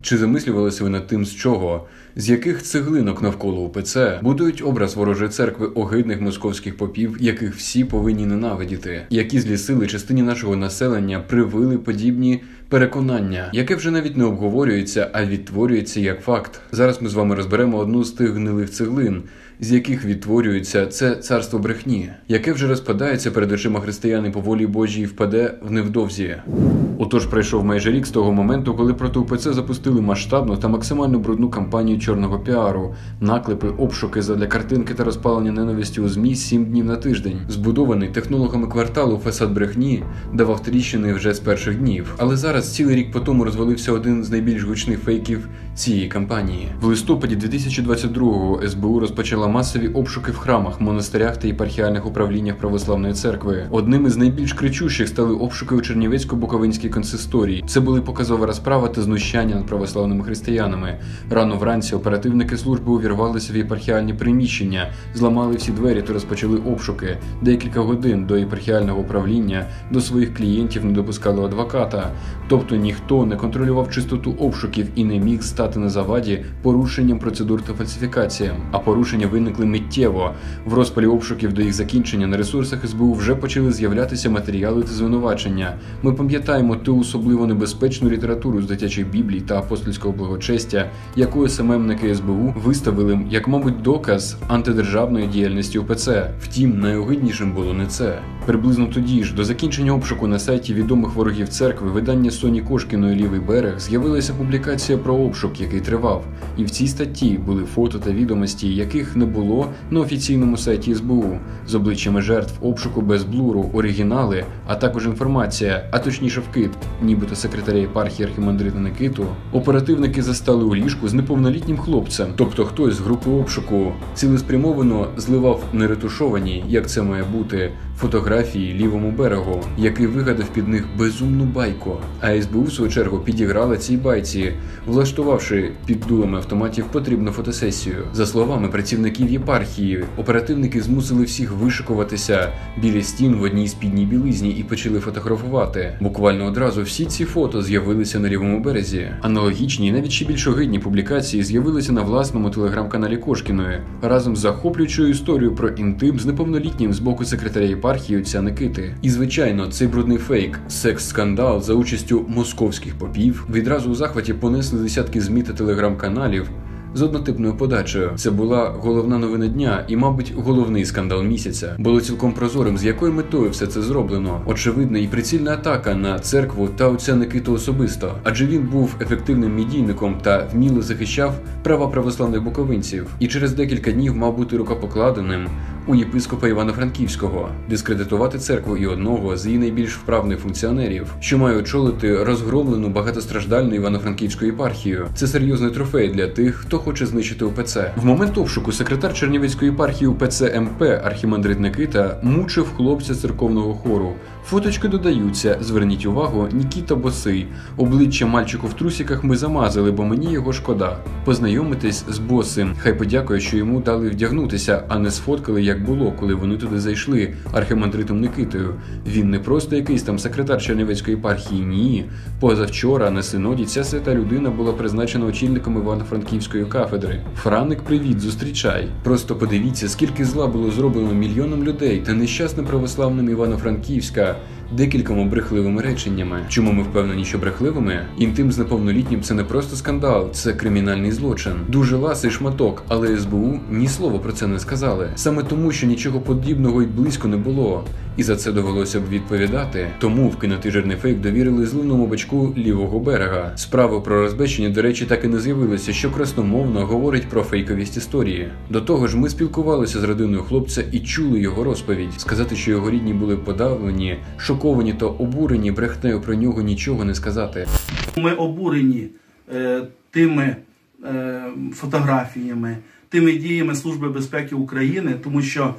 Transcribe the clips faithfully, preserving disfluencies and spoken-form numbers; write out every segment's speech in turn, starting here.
Чи замислювалися ви над тим, з чого? З яких цеглинок навколо УПЦ будують образ ворожої церкви огидних московських попів, яких всі повинні ненавидіти? Які злі сили частині нашого населення привили подібні переконання, яке вже навіть не обговорюється, а відтворюється як факт? Зараз ми з вами розберемо одну з тих гнилих цеглин, з яких відтворюється це царство брехні, яке вже розпадається перед очима християн і по волі Божій впаде в невдовзі. Отож, пройшов майже рік з того моменту, коли проти УПЦ запустили масштабну та максимально брудну кампанію чорного піару, наклепи, обшуки задля картинки та розпалення ненависті у ЗМІ сім днів на тиждень. Збудований технологами кварталу фасад брехні давав тріщини вже з перших днів. Але зараз, цілий рік по тому, розвалився один з найбільш гучних фейків цієї кампанії. В листопаді дві тисячі двадцять другого ес бе у розпочала масові обшуки в храмах, монастирях та єпархіальних управліннях Православної церкви. Одним із найбільш кричущих стали обшуки у Чернівецько-Буковинській консисторії. Це були показова розправа та знущання над православними християнами. Рано вранці оперативники служби увірвалися в єпархіальні приміщення, зламали всі двері та розпочали обшуки. Декілька годин до єпархіального управління до своїх клієнтів не допускали адвоката. Тобто ніхто не контролював чистоту обшуків і не міг стати на заваді порушенням процедур та фальсифікаціям. А порушення виникли миттєво. В розпалі обшуків до їх закінчення на ресурсах ес бе у вже почали з'являтися матеріали та звинувачення. Ми пам'ятаємо ту особливо небезпечну літературу з дитячих біблій та апостольського благочестя, яку ес ем емники ес бе у виставили як, мабуть, доказ антидержавної діяльності УПЦ. Втім, найогиднішим було не це. Приблизно тоді ж, до закінчення обшуку на сайті відомих ворогів церкви, видання Соні Кошкіної «Лівий берег», з'явилася публікація про обшук, який тривав. І в цій статті були фото та відомості, яких не було на офіційному сайті ес бе у, з обличчями жертв обшуку без блуру, оригінали, а також інформація, а точніше вкид, нібито секретаря єпархії архімандрита Никиту, оперативники застали у ліжку з неповнолітнім хлопцем. Тобто хтось з групи обшуку цілеспрямовано зливав неретушовані, як це має бути, фотографії лівому берегу, який вигадав під них безумну байку. А ес бе у, в свою чергу, підіграла цій байці, влаштувавши під дулами автоматів потрібну фотосесію. За словами працівників єпархії, оперативники змусили всіх вишикуватися біля стін в одній спідній білизні і почали фотографувати. Буквально одразу всі ці фото з'явилися на лівому березі. Аналогічні і навіть ще більш огидні публікації з'явилися на власному телеграм-каналі Кошкіної, разом з захоплюючою історією про інтим з неповнолітнім з боку секретаря єпархії отця Никити. І, звичайно, цей брудний фейк, секс-скандал за участю московських попів, відразу у захваті понесли десятки ЗМІ та телеграм-каналів з однотипною подачею. Це була головна новина дня і, мабуть, головний скандал місяця. Було цілком прозорим, з якою метою все це зроблено. Очевидна і прицільна атака на церкву та отця Никиту особисто, адже він був ефективним медійником та вміло захищав права православних буковинців. І через декілька днів мав бути рукопокладеним у єпископа Івано-Франківського, дискредитувати церкву і одного з її найбільш вправних функціонерів, що має очолити розгромлену багатостраждальну Івано-Франківську єпархію. Це серйозний трофей для тих, хто хоче знищити УПЦ. В момент обшуку секретар Чернівецької єпархії УПЦ ем пе архімандрит Никита мучив хлопця церковного хору. Фоточки додаються, зверніть увагу, Нікіта босий. Обличчя мальчику в трусиках ми замазали, бо мені його шкода. Познайомитись з босим. Хай подякує, що йому дали вдягнутися, а не сфоткали, як було, коли вони туди зайшли, архімандритом Никитою. Він не просто якийсь там секретар Чернівецької єпархії, ні. Позавчора на синоді ця свята людина була призначена очільником Івано-Франківської кафедри. Франик, привіт, зустрічай. Просто подивіться, скільки зла було зроблено мільйонам людей та нещасним православним Івано-Франківська декількома брехливими реченнями. Чому ми впевнені, що брехливими? Інтим з неповнолітнім – це не просто скандал, це кримінальний злочин. Дуже ласий шматок, але ес бе у ні слова про це не сказали. Саме тому, що нічого подібного й близько не було. І за це довелося б відповідати. Тому вкинутий жирний фейк довірили зливному бачку лівого берега. Справа про розбещення, до речі, так і не з'явилася, що красномовно говорить про фейковість історії. До того ж, ми спілкувалися з родиною хлопця і чули його розповідь. Сказати, що його рідні були подавлені, шоковані та обурені брехнею про нього, нічого не сказати. Ми обурені е, тими е, фотографіями, тими діями Служби безпеки України, тому що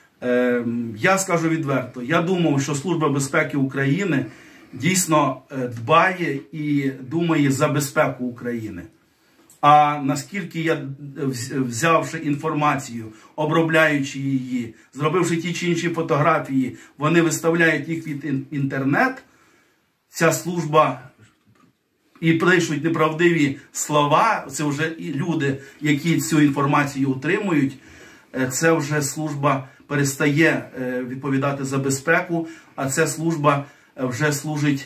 Е, я скажу відверто, я думав, що Служба безпеки України дійсно дбає і думає за безпеку України. А наскільки я, взявши інформацію, обробляючи її, зробивши ті чи інші фотографії, вони виставляють їх від інтернет, ця служба і пишуть неправдиві слова, це вже і люди, які цю інформацію отримують, це вже служба перестає відповідати за безпеку, а ця служба вже служить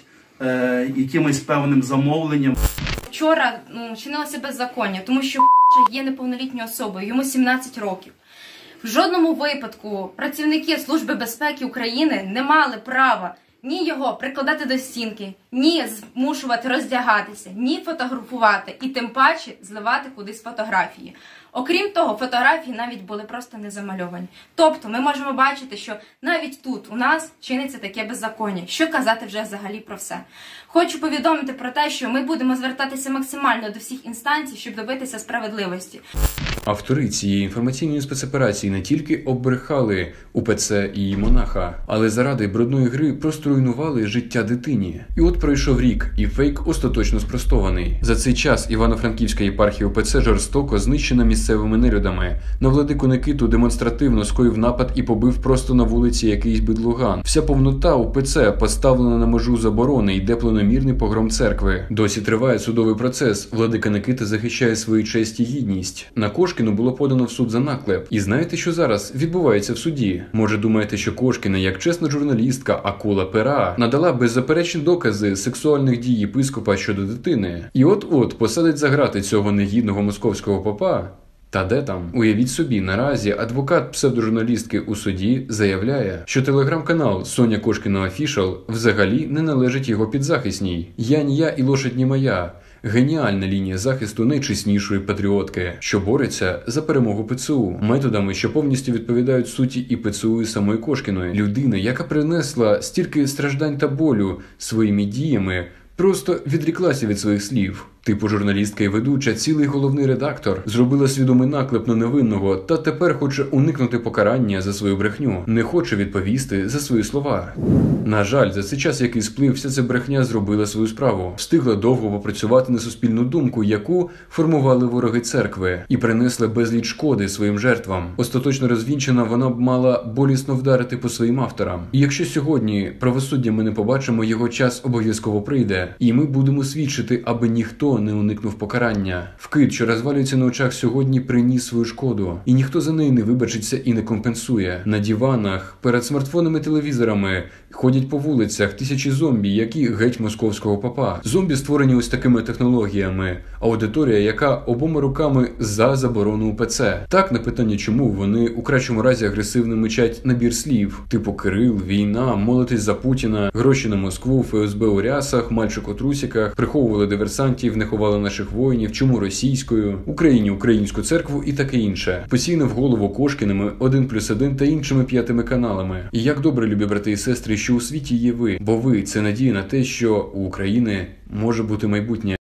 якимось певним замовленням. Вчора ну, чинилося беззаконня, тому що є неповнолітньою особою, йому сімнадцять років. В жодному випадку працівники Служби безпеки України не мали права ні його прикладати до стінки, ні змушувати роздягатися, ні фотографувати і тим паче зливати кудись фотографії. Окрім того, фотографії навіть були просто не замальовані. Тобто ми можемо бачити, що навіть тут у нас чиниться таке беззаконня. Що казати вже взагалі про все. Хочу повідомити про те, що ми будемо звертатися максимально до всіх інстанцій, щоб добитися справедливості. Автори цієї інформаційної спецоперації не тільки оббрехали УПЦ і її монаха, але заради брудної гри просто руйнували життя дитині. І от пройшов рік, і фейк остаточно спростований. За цей час Івано-Франківська єпархія УПЦ жорстоко знищена місцевими нелюдами. На владику Никиту демонстративно скоїв напад і побив просто на вулиці якийсь бидлуган. Вся повнота УПЦ поставлена на межу заборони, йде планомірний погром церкви. Досі триває судовий процес. Владика Никита захищає свою честь і гідність. На Кошкіну було подано в суд за наклеп. І знаєте, що зараз відбувається в суді? Може, думаєте, що Кошкіна, як чесна журналістка, акула пера, надала беззаперечні докази сексуальних дій єпископа щодо дитини? І от-от посадить за грати цього негідного московського попа? Та де там? Уявіть собі, наразі адвокат псевдожурналістки у суді заявляє, що телеграм-канал Соня Кошкіна Офішал взагалі не належить його підзахисній. Я ні я і лошадь ні моя. Геніальна лінія захисту найчеснішої патріотки, що бореться за перемогу ПЦУ, методами, що повністю відповідають суті і ПЦУ, і самої Кошкіної. Людина, яка принесла стільки страждань та болю своїми діями, просто відріклася від своїх слів. Типу журналістка і ведуча, цілий головний редактор, зробила свідомий наклеп на невинного та тепер хоче уникнути покарання за свою брехню, не хоче відповісти за свої слова. На жаль, за цей час, який сплив, вся ця брехня зробила свою справу. Встигла довго попрацювати на суспільну думку, яку формували вороги церкви, і принесла безліч шкоди своїм жертвам. Остаточно розвінчена, вона б мала болісно вдарити по своїм авторам. І якщо сьогодні правосуддя ми не побачимо, його час обов'язково прийде, і ми будемо свідчити, аби ніхто не уникнув покарання. Вкид, що розвалюється на очах сьогодні, приніс свою шкоду. І ніхто за неї не вибачиться і не компенсує. На диванах, перед смартфонами, телевізорами ходять по вулицях тисячі зомбі, які геть московського попа. Зомбі створені ось такими технологіями. Аудиторія, яка обома руками за заборону УПЦ. Так, на питання чому, вони у кращому разі агресивно мечать набір слів. Типу Кирил, війна, молитись за Путіна, гроші на Москву, ФСБ у рясах, мальчик у трусиках, приховували диверсантів, не ховали наших воїнів, чому російською, Україні українську церкву і таке інше. Постійно в голову Кошкіними, один плюс один та іншими п'ятими каналами. І як добре, любі брати і сестри, що у світі є ви, бо ви – це надія на те, що у України може бути майбутнє.